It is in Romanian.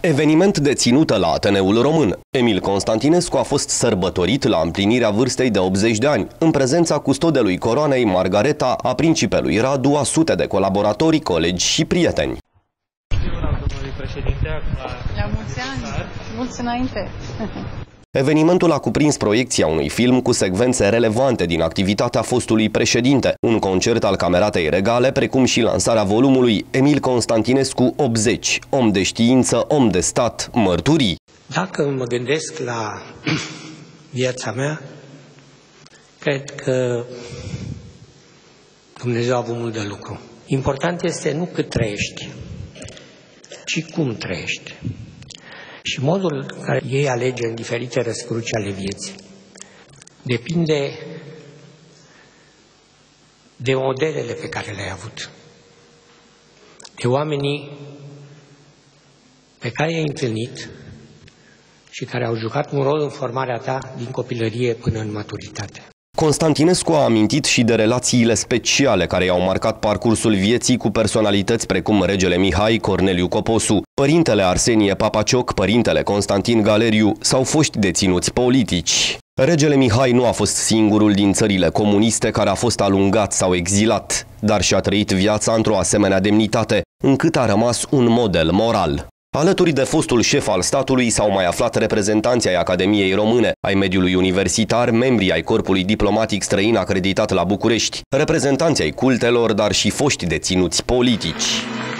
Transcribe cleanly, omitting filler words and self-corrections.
Eveniment de ținută la Ateneul Român. Emil Constantinescu a fost sărbătorit la împlinirea vârstei de 80 de ani, în prezența custodelui coroanei Margareta, a principelui Radu, a sute de colaboratori, colegi și prieteni. La mulți ani, mulți înainte! Evenimentul a cuprins proiecția unui film cu secvențe relevante din activitatea fostului președinte, un concert al Cameratei Regale, precum și lansarea volumului Emil Constantinescu 80, om de știință, om de stat, mărturii. Dacă mă gândesc la viața mea, cred că Dumnezeu a avut mult de lucru. Important este nu cât trăiești, ci cum trăiești. Și modul în care ei alege în diferite răscruci ale vieții depinde de modelele pe care le-ai avut, de oamenii pe care i-ai întâlnit și care au jucat un rol în formarea ta din copilărie până în maturitate. Constantinescu a amintit și de relațiile speciale care i-au marcat parcursul vieții cu personalități precum regele Mihai, Corneliu Coposu, părintele Arsenie Papacioc, părintele Constantin Galeriu sau foști deținuți politici. Regele Mihai nu a fost singurul din țările comuniste care a fost alungat sau exilat, dar și-a trăit viața într-o asemenea demnitate, încât a rămas un model moral. Alături de fostul șef al statului s-au mai aflat reprezentanții ai Academiei Române, ai mediului universitar, membrii ai corpului diplomatic străin acreditat la București, reprezentanții ai cultelor, dar și foști deținuți politici.